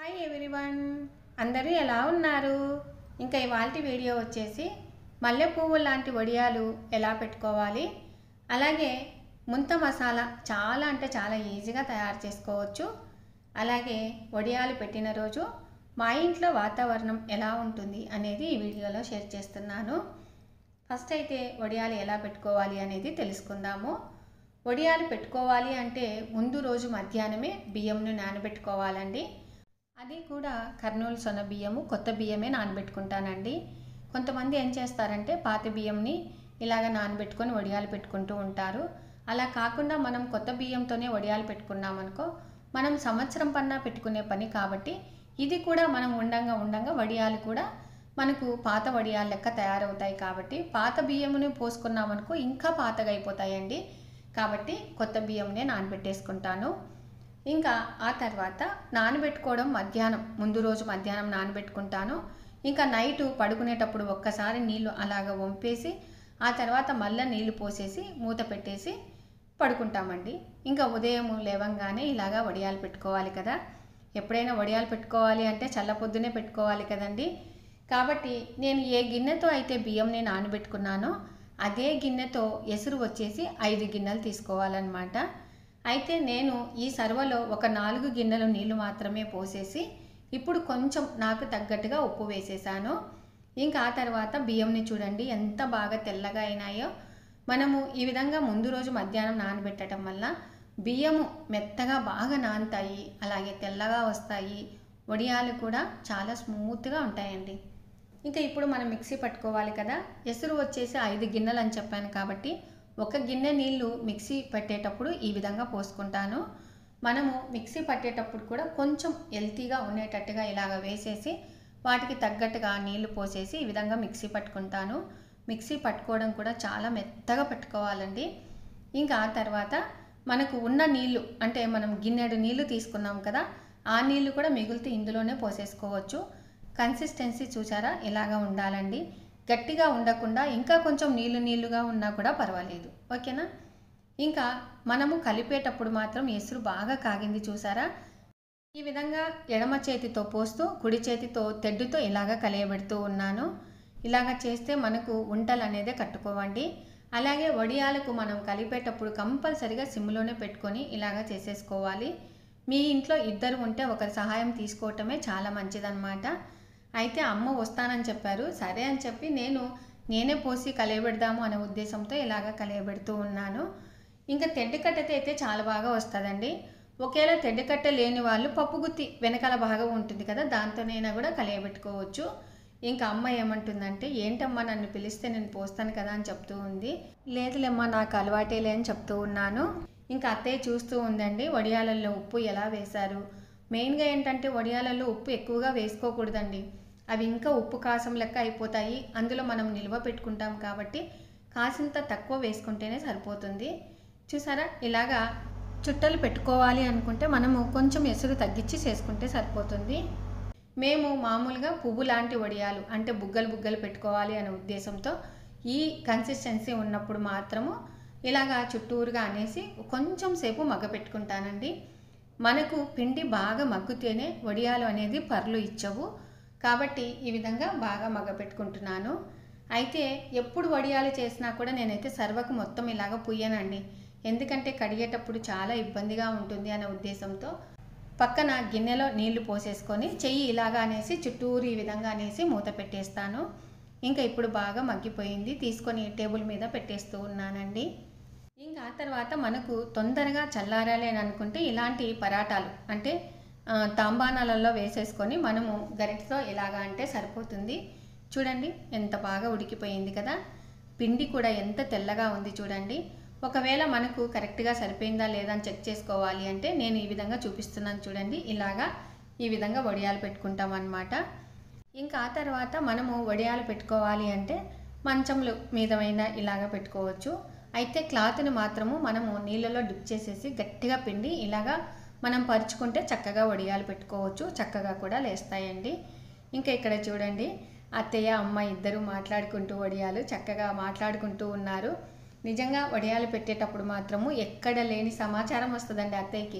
Hi everyone, అందరూ ఎలా ఉన్నారు? ఇంకా ఇవాల్టి వీడియో వచ్చేసి మల్లె పువ్వు లాంటి వడియాలు ఎలా పెట్టుకోవాలి, అలాగే ముంత మసాలా చాలా అంటే చాలా ఈజీగా తయారు చేసుకోవచ్చు. అలాగే వడియాలు పెట్టిన రోజు మా ఇంట్లో వాతావరణం ఎలా ఉంటుంది అనేది ఈ వీడియోలో షేర్ చేస్తున్నాను. ఫస్ట్ అయితే వడియాలు ఎలా పెట్టుకోవాలి అనేది తెలుసుకుందాము. వడియాలు పెట్టుకోవాలి అంటే ముందు రోజు మధ్యాహ్నమే బియ్యంను నానబెట్టుకోవాలండి. అది కూడా కర్నూలు సొన బియ్యము, కొత్త బియ్యమే నానబెట్టుకుంటానండి. కొంతమంది ఏం చేస్తారంటే పాత బియ్యంని ఇలాగ నానబెట్టుకొని వడియాలు పెట్టుకుంటూ ఉంటారు. అలా కాకుండా మనం కొత్త బియ్యంతోనే వడియాలు పెట్టుకున్నామనుకో, మనం సంవత్సరం పన్నా పెట్టుకునే పని కాబట్టి ఇది కూడా మనం ఉండంగా వడియాలు కూడా మనకు పాత వడియాలు లెక్క తయారవుతాయి. కాబట్టి పాత బియ్యముని పోసుకున్నామనుకో ఇంకా పాతగా అయిపోతాయండి. కాబట్టి కొత్త బియ్యంనే నానబెట్టేసుకుంటాను. ఇంకా ఆ తర్వాత నానబెట్టుకోవడం ముందు రోజు మధ్యాహ్నం నానబెట్టుకుంటాను. ఇంకా నైటు పడుకునేటప్పుడు ఒక్కసారి నీళ్ళు అలాగ వంపేసి ఆ తర్వాత మళ్ళీ నీళ్లు పోసేసి మూత పెట్టేసి పడుకుంటామండి. ఇంకా ఉదయం లేవంగానే ఇలాగా వడియాలు పెట్టుకోవాలి కదా. ఎప్పుడైనా వడియాలు పెట్టుకోవాలి అంటే చల్లపొద్దునే పెట్టుకోవాలి కదండి. కాబట్టి నేను ఏ గిన్నెతో అయితే బియ్యంని నానబెట్టుకున్నానో అదే గిన్నెతో ఎసురు వచ్చేసి 5 గిన్నెలు తీసుకోవాలన్నమాట. అయితే నేను ఈ సర్వలో ఒక 4 గిన్నెలు నీళ్లు మాత్రమే పోసేసి ఇప్పుడు కొంచెం నాకు తగ్గట్టుగా ఉప్పు వేసేసాను. ఇంకా ఆ తర్వాత బియ్యంని చూడండి ఎంత బాగా తెల్లగా అయినాయో. మనము ఈ విధంగా ముందు రోజు మధ్యాహ్నం నానబెట్టడం వల్ల బియ్యము మెత్తగా బాగా నానుతాయి, అలాగే తెల్లగా వస్తాయి. వడియాలు కూడా చాలా స్మూత్గా ఉంటాయండి. ఇంకా ఇప్పుడు మనం మిక్సీ పట్టుకోవాలి కదా. ఎసురు వచ్చేసి 5 గిన్నెలు అని చెప్పాను కాబట్టి ఒక గిన్నె నీళ్ళు మిక్సీ పట్టేటప్పుడు ఈ విధంగా పోసుకుంటాను. మనము మిక్సీ పట్టేటప్పుడు కూడా కొంచెం హెల్తీగా ఉండేటట్టుగా ఇలాగ వేసేసి వాటికి తగ్గట్టుగా నీళ్లు పోసేసి ఈ విధంగా మిక్సీ పట్టుకుంటాను. మిక్సీ పట్టుకోవడం కూడా చాలా మెత్తగా పట్టుకోవాలండి. ఇంకా ఆ తర్వాత మనకు ఉన్న నీళ్లు అంటే మనం గిన్నెడు నీళ్లు తీసుకున్నాం కదా, ఆ నీళ్లు కూడా మిగిలితే ఇందులోనే పోసేసుకోవచ్చు. కన్సిస్టెన్సీ చూసారా ఇలాగా ఉండాలండి. గట్టిగా ఉండకుండా ఇంకా కొంచెం నీళ్ళుగా ఉన్నా కూడా పర్వాలేదు, ఓకేనా. ఇంకా మనము కలిపేటప్పుడు మాత్రం ఎసురు బాగా కాగింది చూసారా. ఈ విధంగా ఎడమ చేతితో పోస్తూ కుడి చేతితో తెడ్డుతో ఇలాగ కలియబెడుతూ ఉన్నాను. ఇలాగ చేస్తే మనకు ఉంటలు అనేది కట్టుకోవండి. అలాగే వడియాలకు మనం కలిపేటప్పుడు కంపల్సరిగా సిమ్లోనే పెట్టుకొని ఇలాగ చేసేసుకోవాలి. మీ ఇంట్లో ఇద్దరు ఉంటే ఒకరి సహాయం తీసుకోవటమే చాలా మంచిదన్నమాట. అయితే అమ్మ వస్తానని చెప్పారు, సరే అని చెప్పి నేనే పోసి కలియబెడదాము అనే ఉద్దేశంతో ఇలాగ కలియబెడుతూ ఉన్నాను. ఇంకా తెడ్డుకట్టెతో అయితే చాలా బాగా వస్తుందండి. ఒకేలా తెడ్డుకట్టె లేని వాళ్ళు పప్పు గుత్తి వెనకాల బాగా ఉంటుంది కదా, దాంతోనైనా కూడా కలియబెట్టుకోవచ్చు. ఇంకా అమ్మ ఏమంటుందంటే, ఏంటమ్మా నన్ను పిలిస్తే నేను పోస్తాను కదా అని చెప్తూ ఉంది. లేదులేమ్మా నాకు అలవాటేలే అని చెప్తూ ఉన్నాను. ఇంకా అత్తయ్య చూస్తూ ఉందండి వడియాలలో ఉప్పు ఎలా వేశారు. మెయిన్గా ఏంటంటే వడియాలలో ఉప్పు ఎక్కువగా వేసుకోకూడదండి. అవి ఇంకా ఉప్పు కాసం లెక్క అయిపోతాయి. అందులో మనం నిల్వ పెట్టుకుంటాం కాబట్టి కాసింత తక్కువ వేసుకుంటేనే సరిపోతుంది. చూసారా ఇలాగా చుట్టలు పెట్టుకోవాలి అనుకుంటే మనము కొంచెం ఎసురు తగ్గించి చేసుకుంటే సరిపోతుంది. మేము మామూలుగా పువ్వు లాంటి వడియాలు అంటే బుగ్గలు పెట్టుకోవాలి అనే ఉద్దేశంతో ఈ కన్సిస్టెన్సీ ఉన్నప్పుడు మాత్రము ఇలాగా చుట్టూరుగా అనేసి కొంచెం సేపు మగ్గ పెట్టుకుంటానండి. మనకు పిండి బాగా మగ్గితేనే వడియాలు అనేది పర్లు ఇచ్చవు. కాబట్టి ఈ విధంగా బాగా మగ్గపెట్టుకుంటున్నాను. అయితే ఎప్పుడు వడియాలు చేసినా కూడా నేనైతే సర్వకు మొత్తం ఇలాగ పుయ్యనండి. ఎందుకంటే కడిగేటప్పుడు చాలా ఇబ్బందిగా ఉంటుంది అనే ఉద్దేశంతో పక్కన గిన్నెలో నీళ్లు పోసేసుకొని చెయ్యి ఇలాగా అనేసి చుట్టూరు ఈ విధంగా అనేసి మూత పెట్టేస్తాను. ఇంకా ఇప్పుడు బాగా మగ్గిపోయింది, తీసుకొని టేబుల్ మీద పెట్టేస్తూ ఉన్నానండి. ఇంకా ఆ తర్వాత మనకు తొందరగా చల్లారాలి అని అనుకుంటే ఇలాంటి పరాటాలు అంటే తాంబానాలలో వేసేసుకొని మనము గరిటతో ఇలాగా అంటే సరిపోతుంది. చూడండి ఎంత బాగా ఉడికిపోయింది కదా. పిండి కూడా ఎంత తెల్లగా ఉంది చూడండి. ఒకవేళ మనకు కరెక్ట్గా సరిపోయిందా లేదా అని చెక్ చేసుకోవాలి అంటే నేను ఈ విధంగా చూపిస్తున్నాను చూడండి. ఇలాగా ఈ విధంగా వడియాలు పెట్టుకుంటాం అన్నమాట. ఇంకా ఆ తర్వాత మనము వడియాలు పెట్టుకోవాలి అంటే మంచంలో మీదమైనా ఇలాగ పెట్టుకోవచ్చు. అయితే క్లాత్ని మాత్రము మనము నీళ్ళలో డిప్ చేసేసి గట్టిగా పిండి ఇలాగా మనం పరుచుకుంటే చక్కగా వడియాలు పెట్టుకోవచ్చు, చక్కగా కూడా లేస్తాయండి. ఇంకా ఇక్కడ చూడండి అత్తయ్య అమ్మ ఇద్దరు మాట్లాడుకుంటూ వడియాలు చక్కగా మాట్లాడుకుంటూ ఉన్నారు. నిజంగా వడియాలు పెట్టేటప్పుడు మాత్రము ఎక్కడ లేని సమాచారం వస్తుందండి అత్తయ్యకి.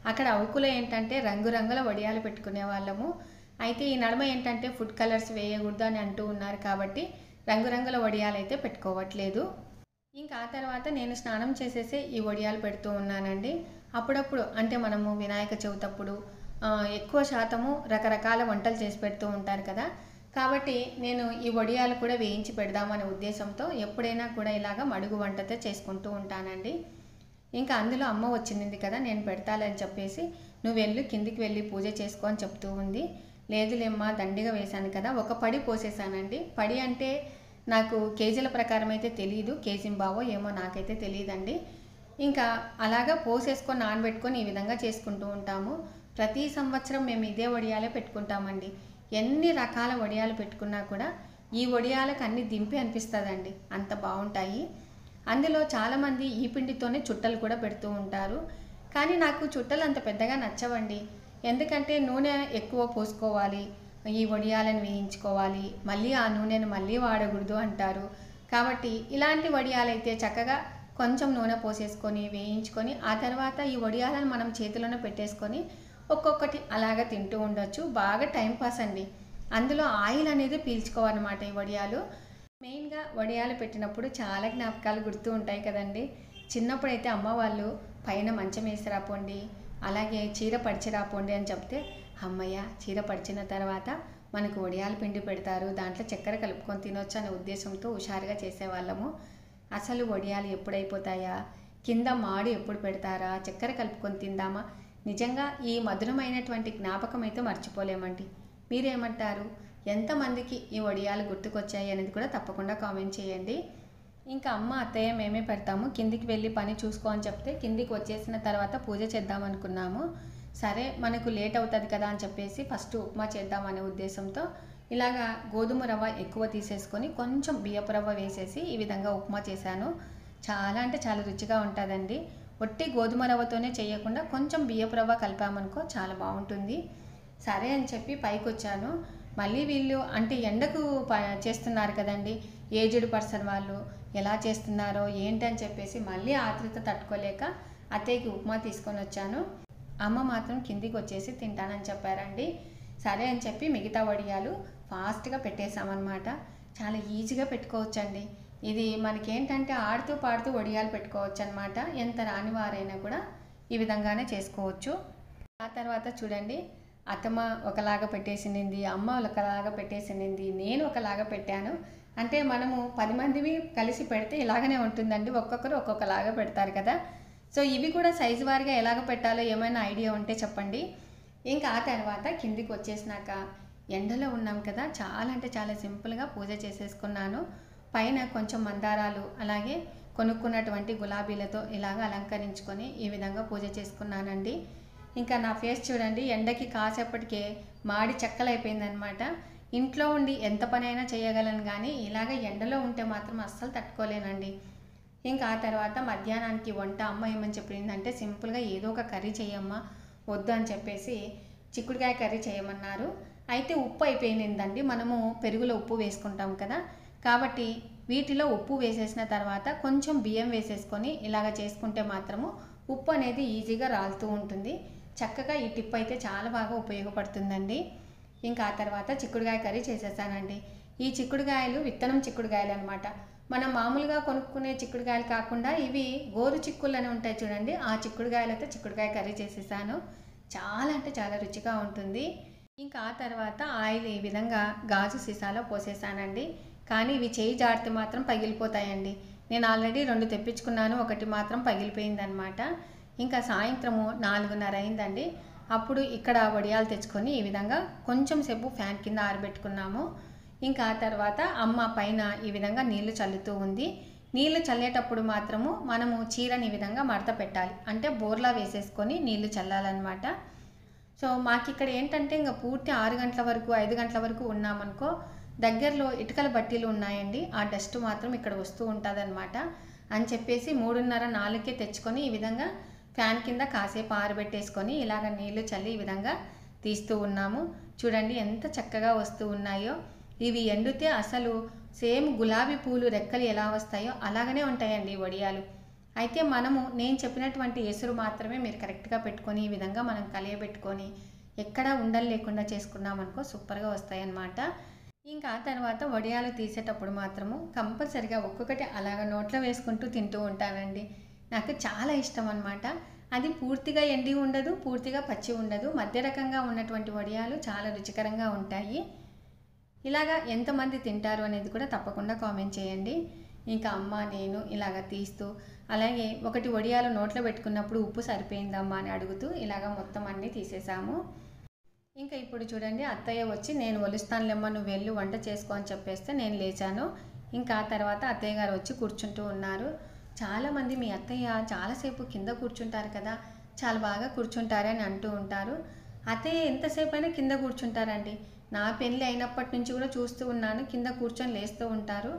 అక్కడ అవుకులో ఏంటంటే రంగురంగుల వడియాలు పెట్టుకునే వాళ్ళము. అయితే ఈ నడుమ ఏంటంటే ఫుడ్ కలర్స్ వేయకూడదు అని అంటూ ఉన్నారు కాబట్టి రంగురంగుల వడియాలు అయితే పెట్టుకోవట్లేదు. ఇంకా ఆ తర్వాత నేను స్నానం చేసేసి ఈ వడియాలు పెడుతూ ఉన్నానండి. అప్పుడప్పుడు అంటే మనము వినాయక చవితి అప్పుడు ఎక్కువ శాతము రకరకాల వంటలు చేసి పెడుతూ ఉంటారు కదా, కాబట్టి నేను ఈ వడియాలు కూడా వేయించి పెడదామనే ఉద్దేశంతో ఎప్పుడైనా కూడా ఇలాగ మడుగు వంటతో చేసుకుంటూ ఉంటానండి. ఇంకా అందులో అమ్మ వచ్చింది కదా, నేను పెడతాలని చెప్పేసి నువ్వు వెళ్ళు కిందికి వెళ్ళి పూజ చేసుకో అని చెప్తూ ఉంది. లేదులేమ్మా దండిగా వేశాను కదా, ఒక పడి పోసేసానండి. పడి అంటే నాకు కేజీల ప్రకారం అయితే తెలియదు, కేజీంబావో ఏమో నాకైతే తెలియదండి. ఇంకా అలాగా పోసేసుకొని నానబెట్టుకొని ఈ విధంగా చేసుకుంటూ ఉంటాము. ప్రతి సంవత్సరం మేము ఇదే వడియాలే పెట్టుకుంటామండి. ఎన్ని రకాల వడియాలు పెట్టుకున్నా కూడా ఈ వడియాలకు అన్ని దింపి అనిపిస్తుందండి, అంత బాగుంటాయి. అందులో చాలామంది ఈ పిండితోనే చుట్టలు కూడా పెడుతూ ఉంటారు. కానీ నాకు చుట్టలు అంత పెద్దగా నచ్చవండి. ఎందుకంటే నూనె ఎక్కువ పోసుకోవాలి, ఈ వడియాలను వేయించుకోవాలి, మళ్ళీ ఆ నూనెను మళ్ళీ వాడకూడదు అంటారు. కాబట్టి ఇలాంటి వడియాలైతే చక్కగా కొంచెం నూనె పోసేసుకొని వేయించుకొని ఆ తర్వాత ఈ వడియాలను మనం చేతిలోనే పెట్టేసుకొని ఒక్కొక్కటి అలాగ తింటూ ఉండొచ్చు. బాగా టైంపాస్ అండి. అందులో ఆయిల్ అనేది పీల్చుకోవాలన్నమాట ఈ వడియాలు. మెయిన్గా వడియాలు పెట్టినప్పుడు చాలా జ్ఞాపకాలు గుర్తు ఉంటాయి కదండి. చిన్నప్పుడైతే అమ్మ వాళ్ళు పైన మంచం వేసి రాపోండి, అలాగే చీర పడిచి రాపోండి అని చెప్తే అమ్మయ్య చీర పడిచిన తర్వాత మనకు వడియాల పిండి పెడతారు, దాంట్లో చక్కెర కలుపుకొని తినొచ్చు అనే ఉద్దేశంతో హుషారుగా చేసేవాళ్ళము. అసలు వడియాలు ఎప్పుడైపోతాయా, కింద మాడు ఎప్పుడు పెడతారా, చక్కెర కలుపుకొని తిందామా, నిజంగా ఈ మధురమైనటువంటి జ్ఞాపకం అయితే మర్చిపోలేమండి. మీరేమంటారు? ఎంతమందికి ఈ వడియాలు గుర్తుకొచ్చాయి అనేది కూడా తప్పకుండా కామెంట్ చేయండి. ఇంకా అమ్మ అత్తయ్య మేమే పెడతాము, కిందికి వెళ్ళి పని చూసుకో అని చెప్తే కిందికి వచ్చేసిన తర్వాత పూజ చేద్దాం అనుకున్నాము. సరే మనకు లేట్ అవుతుంది కదా అని చెప్పేసి ఫస్ట్ ఉప్మా చేద్దామనే ఉద్దేశంతో ఇలాగా గోధుమ రవ్వ ఎక్కువ తీసేసుకొని కొంచెం బియ్యపు రవ్వ వేసేసి ఈ విధంగా ఉప్మా చేశాను. చాలా అంటే చాలా రుచిగా ఉంటుందండి. ఒట్టి గోధుమ రవ్వతోనే చేయకుండా కొంచెం బియ్యపు రవ్వ కలిపామనుకో చాలా బాగుంటుంది. సరే అని చెప్పి పైకి వచ్చాను. మళ్ళీ వీళ్ళు అంటే ఎండకు చేస్తున్నారు కదండి, ఏజ్డ్ పర్సన్ వాళ్ళు ఎలా చేస్తున్నారో ఏంటని చెప్పేసి మళ్ళీ ఆతృత తట్టుకోలేక అత్తయ్యకి ఉప్మా తీసుకొని వచ్చాను. అమ్మ మాత్రం కిందికి వచ్చేసి తింటానని చెప్పారండి. సరే అని చెప్పి మిగతా వడియాలు ఫాస్ట్గా పెట్టేశామన్నమాట. చాలా ఈజీగా పెట్టుకోవచ్చండి. ఇది మనకేంటంటే ఆడుతూ పాడుతూ వడియాలు పెట్టుకోవచ్చు అనమాట. ఎంత రాని వారైనా కూడా ఈ విధంగానే చేసుకోవచ్చు. ఆ తర్వాత చూడండి, అత్తమ్మ ఒకలాగా పెట్టేసింది, అమ్మ ఒకలాగా పెట్టేసింది, నేను ఒకలాగా పెట్టాను. అంటే మనము 10 మందివి కలిసి పెడితే ఇలాగనే ఉంటుందండి, ఒక్కొక్కరు ఒక్కొక్కలాగా పెడతారు కదా. సో ఇవి కూడా సైజు వారిగా ఎలాగ పెట్టాలో ఏమైనా ఐడియా ఉంటే చెప్పండి. ఇంకా ఆ తర్వాత కిందికి వచ్చేసినాక ఎండలో ఉన్నాం కదా, చాలా అంటే చాలా సింపుల్గా పూజ చేసేసుకున్నాను. పైన కొంచెం మందారాలు అలాగే కొనుక్కున్నటువంటి గులాబీలతో ఇలాగ అలంకరించుకొని ఈ విధంగా పూజ చేసుకున్నానండి. ఇంకా నా ఫేస్ చూడండి, ఎండకి కాసేపటికే మాడి చెక్కలైపోయిందనమాట. ఇంట్లో ఉండి ఎంత పనైనా చేయగలను కానీ ఇలాగ ఎండలో ఉంటే మాత్రం అస్సలు తట్టుకోలేనండి. ఇంకా ఆ తర్వాత మధ్యాహ్నానికి వంట అమ్మ ఏమని చెప్పిందంటే సింపుల్గా ఏదో ఒక కర్రీ చేయమ్మా, వద్దు అని చెప్పేసి చిక్కుడుకాయ కర్రీ చేయమన్నారు. అయితే ఉప్పు అయిపోయిందండి, మనము పెరుగులో ఉప్పు వేసుకుంటాం కదా, కాబట్టి వీటిలో ఉప్పు వేసేసిన తర్వాత కొంచెం బియ్యం వేసేసుకొని ఇలాగ చేసుకుంటే మాత్రము ఉప్పు అనేది ఈజీగా రాలుతూ ఉంటుంది. చక్కగా ఈ టిప్ అయితే చాలా బాగా ఉపయోగపడుతుందండి. ఇంకా ఆ తర్వాత చిక్కుడుకాయ కర్రీ చేసేసానండి. ఈ చిక్కుడుకాయలు విత్తనం చిక్కుడుకాయలు అనమాట. మనం మామూలుగా కొనుక్కునే చిక్కుడుకాయలు కాకుండా ఇవి గోరు చిక్కుళ్ళు అని ఉంటాయి చూడండి, ఆ చిక్కుడుకాయలతో చిక్కుడుకాయ కర్రీ చేసేసాను. చాలా అంటే చాలా రుచిగా ఉంటుంది. ఇంకా ఆ తర్వాత ఆయిల్ ఈ విధంగా గాజు సీసాలో పోసేసానండి. కానీ ఇవి చేయి జాడితే మాత్రం పగిలిపోతాయండి. నేను ఆల్రెడీ 2 తెప్పించుకున్నాను, ఒకటి మాత్రం పగిలిపోయిందనమాట. ఇంకా సాయంత్రము 4:30 అయిందండి. అప్పుడు ఇక్కడ వడియాలు తెచ్చుకొని ఈ విధంగా కొంచెం సేపు ఫ్యాన్ కింద ఆరబెట్టుకున్నాము. ఇంకా ఆ తర్వాత అమ్మ పైన ఈ విధంగా నీళ్లు చల్లుతూ ఉంది. నీళ్లు చల్లేటప్పుడు మాత్రము మనము చీరని ఈ విధంగా మడత పెట్టాలి, అంటే బోర్లా వేసేసుకొని నీళ్లు చల్లాలన్నమాట. సో మాకు ఇక్కడ ఏంటంటే ఇంకా పూర్తి 6 గంటల వరకు 5 గంటల వరకు ఉన్నామనుకో, దగ్గరలో ఇటుకల బట్టీలు ఉన్నాయండి, ఆ డస్ట్ మాత్రం ఇక్కడ వస్తూ ఉంటుందన్నమాట. అని చెప్పేసి 3:30 4కే తెచ్చుకొని ఈ విధంగా ఫ్యాన్ కింద కాసేపు ఆరబెట్టేసుకొని ఇలాగ నీళ్లు చల్లి ఈ విధంగా తీస్తూ ఉన్నాము. చూడండి ఎంత చక్కగా వస్తూ ఉన్నాయో. ఇవి ఎండితే అసలు సేమ్ గులాబీ పూలు రెక్కలు ఎలా వస్తాయో అలాగనే ఉంటాయండి వడియాలు. అయితే నేను చెప్పినటువంటి ఎసురు మాత్రమే మీరు కరెక్ట్గా పెట్టుకొని ఈ విధంగా మనం కలియబెట్టుకొని ఎక్కడా ఉండలు లేకుండా చేసుకున్నామనుకో సూపర్గా వస్తాయి అన్నమాట. ఇంకా ఆ తర్వాత వడియాలు తీసేటప్పుడు మాత్రము కంపల్సరిగా ఒక్కొక్కటి అలాగ నోట్లో వేసుకుంటూ తింటూ ఉంటానండి. నాకు చాలా ఇష్టం అన్నమాట. అది పూర్తిగా ఎండి ఉండదు, పూర్తిగా పచ్చి ఉండదు, మధ్య రకంగా ఉన్నటువంటి వడియాలు చాలా రుచికరంగా ఉంటాయి. ఇలాగా ఎంతమంది తింటారు అనేది కూడా తప్పకుండా కామెంట్ చేయండి. ఇంకా అమ్మ నేను ఇలాగ తీస్తూ అలాగే ఒకటి వడియాలు నోట్లో పెట్టుకున్నప్పుడు ఉప్పు సరిపోయిందమ్మా అని అడుగుతూ ఇలాగ మొత్తం అన్నీ తీసేసాము. ఇంకా ఇప్పుడు చూడండి అత్తయ్య వచ్చి నేను ఒలుస్తానులేమ్మా నువ్వు వెళ్ళు వంట చేసుకో అని చెప్పేస్తే నేను లేచాను. ఇంకా ఆ తర్వాత అత్తయ్య గారు వచ్చి కూర్చుంటూ ఉన్నారు. చాలామంది మీ అత్తయ్య చాలాసేపు కింద కూర్చుంటారు కదా, చాలా బాగా కూర్చుంటారని అంటూ ఉంటారు. అత్తయ్య ఎంతసేపు అయినా కింద కూర్చుంటారండి. నా పెళ్ళి అయినప్పటి నుంచి కూడా చూస్తూ ఉన్నాను, కింద కూర్చొని లేస్తూ ఉంటారు.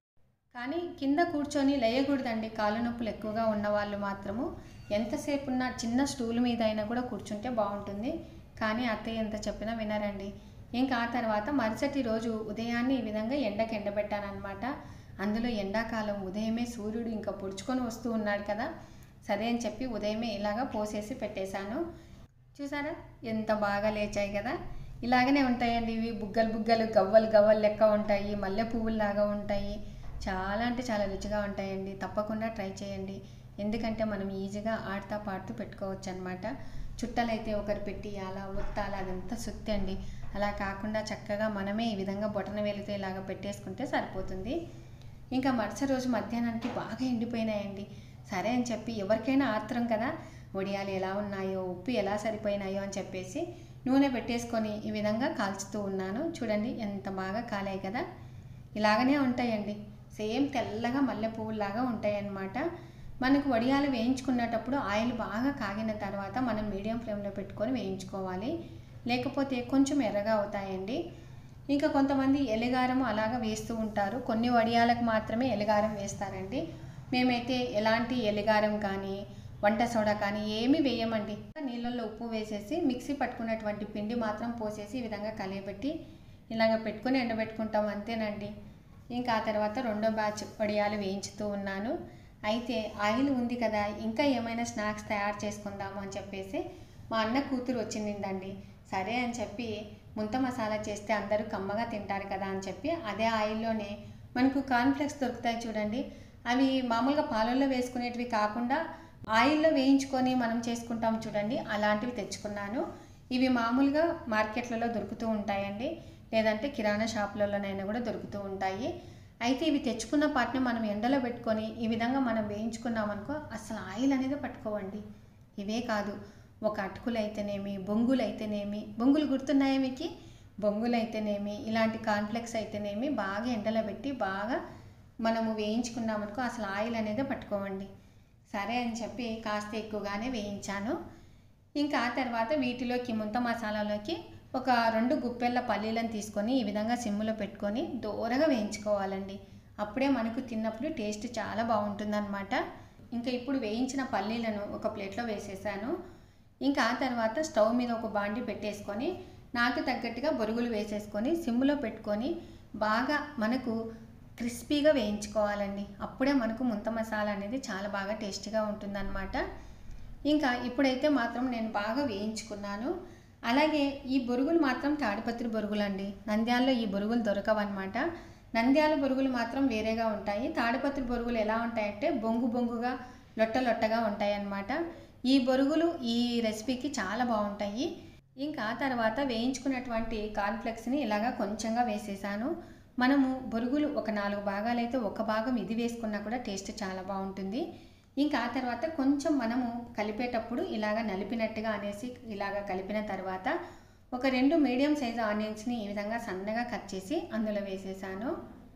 కానీ కింద కూర్చొని లేయకూడదండి. కాళ్ళ నొప్పులు ఎక్కువగా ఉన్నవాళ్ళు మాత్రము ఎంతసేపు ఉన్న చిన్న స్టూల్ మీద అయినా కూడా కూర్చుంటే బాగుంటుంది. కానీ అత్తయ్య ఎంత చెప్పినా వినరండి. ఇంకా ఆ తర్వాత మరుసటి రోజు ఉదయాన్నే ఈ విధంగా ఎండకు ఎండబెట్టానమాట. అందులో ఎండాకాలం ఉదయమే సూర్యుడు ఇంకా పొడుచుకొని వస్తూ ఉన్నాడు కదా, సరే అని చెప్పి ఉదయమే ఇలాగా పోసేసి పెట్టేశాను. చూసారా ఎంత బాగా లేచాయి కదా. ఇలాగనే ఉంటాయండి ఇవి బుగ్గలు బుగ్గలు గవ్వలు గవ్వలు లెక్క ఉంటాయి, మల్లె పువ్వుల్లాగా ఉంటాయి. చాలా అంటే చాలా రుచిగా ఉంటాయండి. తప్పకుండా ట్రై చేయండి. ఎందుకంటే మనం ఈజీగా ఆడుతూ పాడుతూ పెట్టుకోవచ్చు అనమాట. చుట్టలైతే ఒకరు పెట్టి అలా ఒత్తాలి, అదంతా సుత్తి అండి. అలా కాకుండా చక్కగా మనమే ఈ విధంగా బొటన వేలితో ఇలాగ పెట్టేసుకుంటే సరిపోతుంది. ఇంకా మరుసటి రోజు మధ్యాహ్నానికి బాగా ఎండిపోయినాయండి. సరే అని చెప్పి ఎవరికైనా ఆత్రం కదా, వడియాలు ఎలా ఉన్నాయో ఉప్పు ఎలా సరిపోయినాయో అని చెప్పేసి నూనె పెట్టేసుకొని ఈ విధంగా కాల్చుతూ ఉన్నాను. చూడండి ఎంత బాగా కాలాయి కదా. ఇలాగనే ఉంటాయండి, సేమ్ తెల్లగా మల్లె పువ్వులాగా ఉంటాయి అన్నమాట. మనకు వడియాలు వేయించుకునేటప్పుడు ఆయిల్ బాగా కాగిన తర్వాత మనం మీడియం ఫ్లేమ్లో పెట్టుకొని వేయించుకోవాలి, లేకపోతే కొంచెం ఎర్రగా అవుతాయండి. ఇంకా కొంతమంది ఎలిగారం అలాగా వేస్తూ ఉంటారు. కొన్ని వడియాలకు మాత్రమే ఎలిగారం వేస్తారండి. మేమైతే ఎలాంటి ఎలిగారం కానీ వంట సోడా కానీ ఏమీ వేయమండి. నీళ్ళల్లో ఉప్పు వేసేసి మిక్సీ పట్టుకున్నటువంటి పిండి మాత్రం పోసేసి ఈ విధంగా కలియబెట్టి ఇలాగ పెట్టుకొని ఎండబెట్టుకుంటాం, అంతేనండి. ఇంకా ఆ తర్వాత రెండో బ్యాచ్ వడియాలు వేయించుతూ ఉన్నాను. అయితే ఆయిల్ ఉంది కదా, ఇంకా ఏమైనా స్నాక్స్ తయారు చేసుకుందాము అని చెప్పేసి మా అన్న కూతురు వచ్చిందండి. సరే అని చెప్పి ముంత మసాలా చేస్తే అందరూ కమ్మగా తింటారు కదా అని చెప్పి అదే ఆయిల్లోనే మనకు కార్న్ఫ్లెక్స్ దొరుకుతాయి చూడండి, అవి మామూలుగా పాలల్లో వేసుకునేటివి కాకుండా ఆయిల్లో వేయించుకొని మనం చేసుకుంటాం చూడండి, అలాంటివి తెచ్చుకున్నాను. ఇవి మామూలుగా మార్కెట్లలో దొరుకుతూ ఉంటాయండి, లేదంటే కిరాణా షాపులలోనైనా కూడా దొరుకుతూ ఉంటాయి. అయితే ఇవి తెచ్చుకున్న పాటని మనం ఎండలో పెట్టుకొని ఈ విధంగా మనం వేయించుకున్నామనుకో అసలు ఆయిల్ అనేది పట్టుకోవండి. ఇవే కాదు, ఒక అటుకులు అయితేనేమి, బొంగులు అయితేనేమి, బొంగులు గుర్తున్నాయా మీకు? బొంగులు అయితేనేమి, ఇలాంటి కాన్ఫ్లెక్స్ అయితేనేమి బాగా ఎండలో పెట్టి బాగా మనము వేయించుకున్నామనుకో అసలు ఆయిల్ అనేది పట్టుకోవండి. సరే అని చెప్పి కాస్త ఎక్కువగానే వేయించాను. ఇంకా ఆ తర్వాత వీటిలోకి ముంత మసాలాలోకి ఒక 2 గుప్పెళ్ళ పల్లీలను తీసుకొని ఈ విధంగా సిమ్లో పెట్టుకొని దూరగా వేయించుకోవాలండి. అప్పుడే మనకు తిన్నప్పుడు టేస్ట్ చాలా బాగుంటుందన్నమాట. ఇంకా ఇప్పుడు వేయించిన పల్లీలను ఒక ప్లేట్లో వేసేసాను. ఇంకా ఆ తర్వాత స్టవ్ మీద ఒక బాండి పెట్టేసుకొని నాకు తగ్గట్టుగా బొరుగులు వేసేసుకొని సిమ్లో పెట్టుకొని బాగా మనకు క్రిస్పీగా వేయించుకోవాలండి. అప్పుడే మనకు ముంత మసాలా అనేది చాలా బాగా టేస్టీగా ఉంటుందన్నమాట. ఇంకా ఇప్పుడైతే మాత్రం నేను బాగా వేయించుకున్నాను. అలాగే ఈ బొరుగులు మాత్రం తాడిపత్రి బొరుగులు అండి. నంద్యాలలో ఈ బొరుగులు దొరకవన్నమాట. నంద్యాల బొరుగులు మాత్రం వేరేగా ఉంటాయి. తాడిపత్రి బొరుగులు ఎలా ఉంటాయంటే బొంగు బొంగుగా లొట్ట లొట్టగా ఉంటాయి అన్నమాట. ఈ బొరుగులు ఈ రెసిపీకి చాలా బాగుంటాయి. ఇంకా ఆ తర్వాత వేయించుకున్నటువంటి కార్న్ఫ్లెక్స్ని ఇలాగా కొంచెంగా వేసేసాను. మనము బొరుగులు ఒక 4 భాగాలైతే ఒక భాగం ఇది వేసుకున్నా కూడా టేస్ట్ చాలా బాగుంటుంది. ఇంకా ఆ తర్వాత కొంచెం మనము కలిపేటప్పుడు ఇలాగ నలిపినట్టుగా అనేసి ఇలాగ కలిపిన తర్వాత ఒక 2 మీడియం సైజు ఆనియన్స్ని ఈ విధంగా సన్నగా కట్ చేసి అందులో వేసేసాను.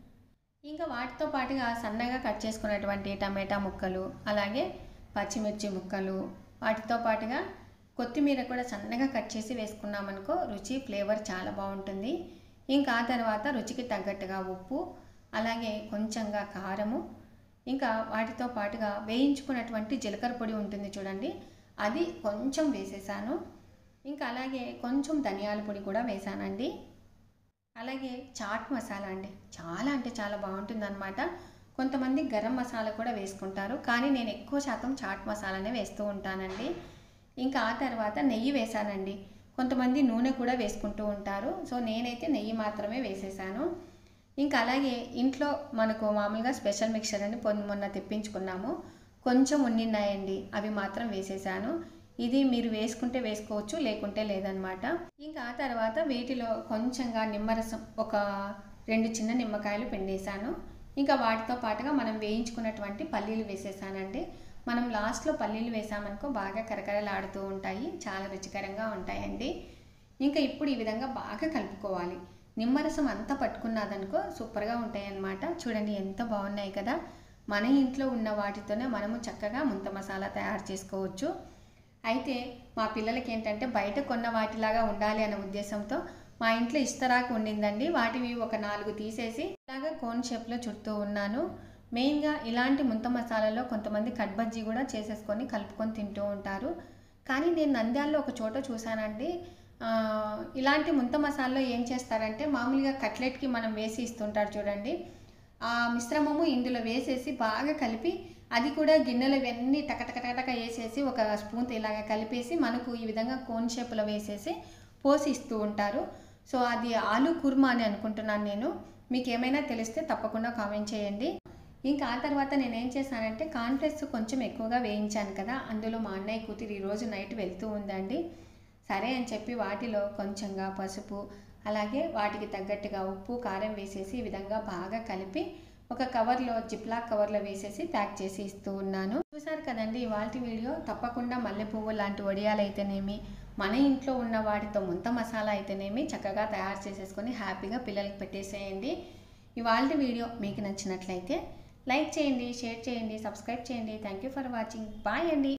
ఇంకా వాటితో పాటుగా సన్నగా కట్ చేసుకున్నటువంటి టమాటా ముక్కలు, అలాగే పచ్చిమిర్చి ముక్కలు, వాటితో పాటుగా కొత్తిమీర కూడా సన్నగా కట్ చేసి వేసుకున్నామనుకో రుచి ఫ్లేవర్ చాలా బాగుంటుంది. ఇంకా ఆ తర్వాత రుచికి తగ్గట్టుగా ఉప్పు, అలాగే కొంచెంగా కారము, ఇంకా వాటితో పాటుగా వేయించుకున్నటువంటి జీలకర్ర పొడి ఉంటుంది చూడండి, అది కొంచెం వేసేసాను. ఇంకా అలాగే కొంచెం ధనియాల పొడి కూడా వేసానండి. అలాగే చాట్ మసాలా అండి, చాలా అంటే చాలా బాగుంటుందన్నమాట. కొంతమంది గరం మసాలా కూడా వేసుకుంటారు, కానీ నేను ఎక్కువ శాతం చాట్ మసాలానే వేస్తూ ఉంటానండి. ఇంకా ఆ తర్వాత నెయ్యి వేసానండి. కొంతమంది నూనె కూడా వేసుకుంటూ ఉంటారు, సో నేనైతే నెయ్యి మాత్రమే వేసేసాను. ఇంకా అలాగే ఇంట్లో మనకు మామూలుగా స్పెషల్ మిక్చర్ అని మొన్న తెప్పించుకున్నాము, కొంచెం ఉండినాయండి, అవి మాత్రం వేసేసాను. ఇది మీరు వేసుకుంటే వేసుకోవచ్చు, లేకుంటే లేదనమాట. ఇంకా ఆ తర్వాత వీటిలో కొంచెంగా నిమ్మరసం, ఒక 2 చిన్న నిమ్మకాయలు పిండేశాను. ఇంకా వాటితో పాటుగా మనం వేయించుకున్నటువంటి పల్లీలు వేసేసానండి. మనం లాస్ట్లో పల్లీలు వేసామనుకో బాగా కరకరలాడుతూ ఉంటాయి, చాలా రుచికరంగా ఉంటాయండి. ఇంకా ఇప్పుడు ఈ విధంగా బాగా కలుపుకోవాలి. నిమ్మరసం అంతా పట్టుకున్నదనుకో సూపర్గా ఉంటాయి అన్నమాట. చూడండి ఎంత బాగున్నాయి కదా. మన ఇంట్లో ఉన్న వాటితోనే మనము చక్కగా ముంత మసాలా తయారు చేసుకోవచ్చు. అయితే మా పిల్లలకి ఏంటంటే బయట కొన్న వాటిలాగా ఉండాలి అనే ఉద్దేశంతో మా ఇంట్లో ఇస్తరాకు ఉండిందండి, వాటివి ఒక 4 తీసేసి ఇలాగా కోన్ షేప్లో చుడుతూ ఉన్నాను. మెయిన్గా ఇలాంటి ముంత మసాలాలో కొంతమంది కట్బజ్జీ కూడా చేసేసుకొని కలుపుకొని తింటూ ఉంటారు. కానీ నేను నంద్యాలలో ఒక చోట చూశానండి, ఇలాంటి ముంత మసాలాలో ఏం చేస్తారంటే మామూలుగా కట్లెట్కి మనం వేసి ఇస్తుంటారు చూడండి, ఆ మిశ్రమము ఇందులో వేసేసి బాగా కలిపి అది కూడా గిన్నెలో ఇవన్నీ టకటకటక వేసేసి ఒక స్పూన్తో ఇలాగ కలిపేసి మనకు ఈ విధంగా కోన్ షేప్లో వేసేసి పోసి ఇస్తూ ఉంటారు. సో అది ఆలు కుర్మా అని అనుకుంటున్నాను నేను. మీకు ఏమైనా తెలిస్తే తప్పకుండా కామెంట్ చేయండి. ఇంకా ఆ తర్వాత నేనేం చేశానంటే కాన్ఫ్లెక్స్ కొంచెం ఎక్కువగా వేయించాను కదా, అందులో మా అన్నయ్య కూతురు ఈరోజు నైట్ వెళ్తూ ఉందండి. సరే అని చెప్పి వాటిలో కొంచెంగా పసుపు, అలాగే వాటికి తగ్గట్టుగా ఉప్పు కారం వేసేసి ఈ విధంగా బాగా కలిపి ఒక కవర్లో, జిప్లాక్ కవర్లో వేసేసి ప్యాక్ చేసి ఇస్తూ ఉన్నాను. చూసారు కదండి ఇవాళ వీడియో. తప్పకుండా మల్లెపువ్వు లాంటి వడియాలు అయితేనేమి, మన ఇంట్లో ఉన్న వాటితో ముంత మసాలా అయితేనేమి చక్కగా తయారు చేసేసుకొని హ్యాపీగా పిల్లలకి పెట్టేసేయండి. ఇవాళ వీడియో మీకు నచ్చినట్లయితే లైక్ చేయండి, షేర్ చేయండి, సబ్స్క్రైబ్ చేయండి. Thank you for watching. Bye అండి.